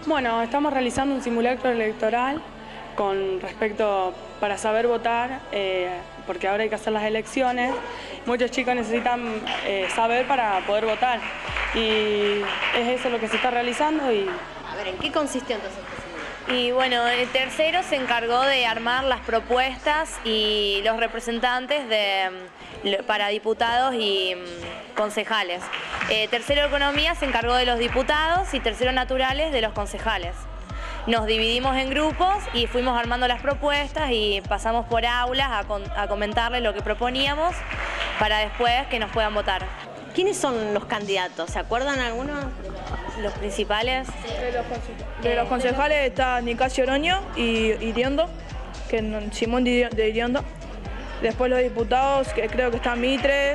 Bueno, estamos realizando un simulacro electoral con respecto para saber votar, porque ahora hay que hacer las elecciones. Muchos chicos necesitan saber para poder votar y es eso lo que se está realizando. A ver, ¿en qué consistió entonces este simulacro? Y bueno, el tercero se encargó de armar las propuestas y los representantes para diputados y concejales. Tercero Economía se encargó de los diputados y tercero Naturales de los concejales. Nos dividimos en grupos y fuimos armando las propuestas y pasamos por aulas a comentarles lo que proponíamos para después que nos puedan votar. ¿Quiénes son los candidatos? ¿Se acuerdan algunos? Los principales. De los concejales está Nicasio Oroño y Iriondo, Simón de Iriondo. Después los diputados, que creo que están Mitre,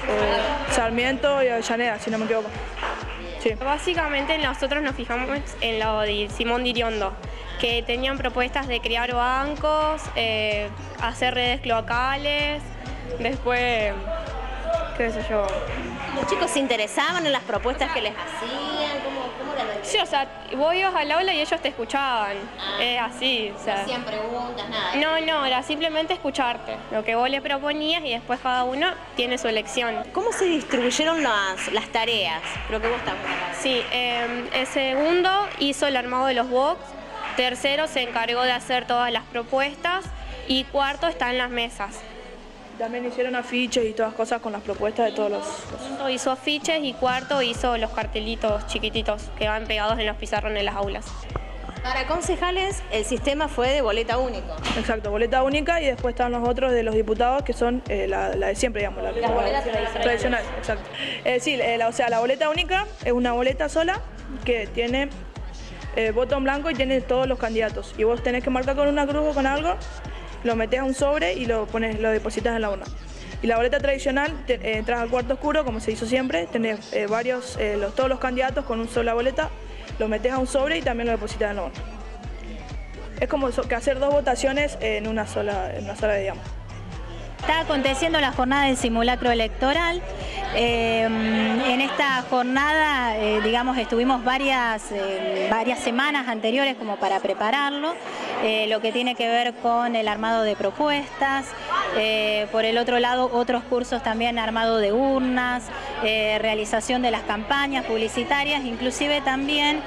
Sarmiento y Avellaneda, si no me equivoco. Sí. Básicamente nosotros nos fijamos en lo de Simón de Iriondo, que tenían propuestas de crear bancos, hacer redes cloacales, después, qué sé yo. ¿Los chicos se interesaban en las propuestas que les hacían? ¿Cómo era lo que... Sí, o sea, vos ibas al aula y ellos te escuchaban, es así. O sea, no hacían preguntas, nada. No, era simplemente escucharte, lo que vos le proponías y después cada uno tiene su elección. ¿Cómo se distribuyeron las tareas? Creo que vos estás. Sí, el segundo hizo el armado de los box, tercero se encargó de hacer todas las propuestas y cuarto está en las mesas. También hicieron afiches y todas cosas con las propuestas de todos los... Quinto hizo afiches y cuarto hizo los cartelitos chiquititos que van pegados en los pizarrones en las aulas. Para concejales el sistema fue de boleta única. Exacto, boleta única y después están los otros de los diputados que son la de siempre, digamos. La boleta tradicional. Exacto. Sí, o sea, la boleta única es una boleta sola que tiene voto en blanco y tiene todos los candidatos. Y vos tenés que marcar con una cruz o con algo, lo metés a un sobre y lo depositas en la urna. Y la boleta tradicional, entras al cuarto oscuro, como se hizo siempre, tenés todos los candidatos con una sola boleta, lo metés a un sobre y también lo depositas en la urna. Es como que hacer dos votaciones en una sola, digamos. Está aconteciendo la jornada del simulacro electoral. En esta jornada, digamos, estuvimos varias semanas anteriores como para prepararlo, lo que tiene que ver con el armado de propuestas, por el otro lado otros cursos también armado de urnas, realización de las campañas publicitarias, inclusive también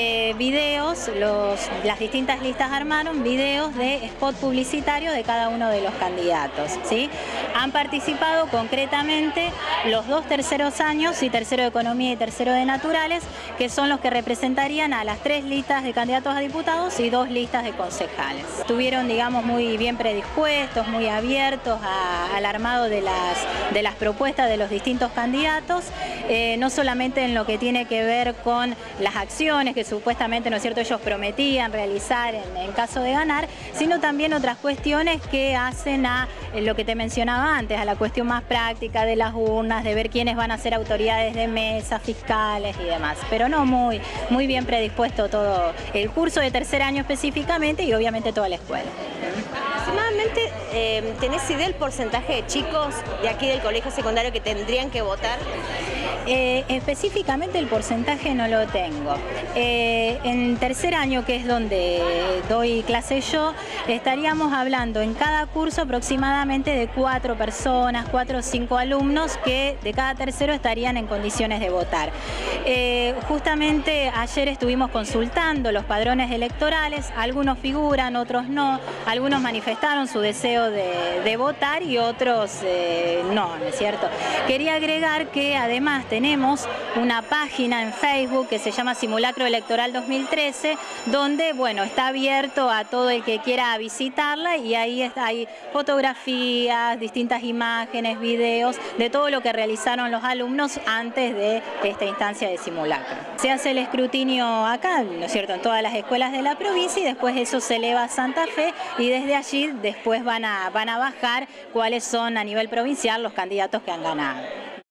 videos, las distintas listas armaron videos de spot publicitario de cada uno de los candidatos, ¿sí? Han participado concretamente los dos terceros años y tercero de Economía y tercero de Naturales, que son los que representarían a las 3 listas de candidatos a diputados y 2 listas de concejales. Estuvieron, digamos, muy bien predispuestos, muy abiertos al armado de las propuestas de los distintos candidatos, no solamente en lo que tiene que ver con las acciones que supuestamente, ¿no es cierto?, ellos prometían realizar en caso de ganar, sino también otras cuestiones que hacen a lo que te mencionaba antes, a la cuestión más práctica de las urnas, de ver quiénes van a ser autoridades de mesa, fiscales y demás. Pero no, muy bien predispuesto todo el curso de tercer año específicamente y obviamente toda la escuela. Aproximadamente, ¿tenés idea del porcentaje de chicos de aquí del colegio secundario que tendrían que votar? Específicamente el porcentaje no lo tengo. En tercer año, que es donde doy clase yo, estaríamos hablando en cada curso aproximadamente de 4 personas, 4 o 5 alumnos que de cada tercero estarían en condiciones de votar. Justamente ayer estuvimos consultando los padrones electorales, algunos figuran, otros no, algunos manifestaron su deseo de votar y otros ¿no es cierto? Quería agregar que además tenemos una página en Facebook que se llama Simulacro Electoral 2013, donde, bueno, está abierto a todo el que quiera visitarla y ahí hay fotografías, distintas imágenes, videos, de todo lo que realizaron los alumnos antes de esta instancia de simulacro. Se hace el escrutinio acá, ¿no es cierto?, en todas las escuelas de la provincia y después eso se eleva a Santa Fe y desde allí después van a bajar cuáles son a nivel provincial los candidatos que han ganado.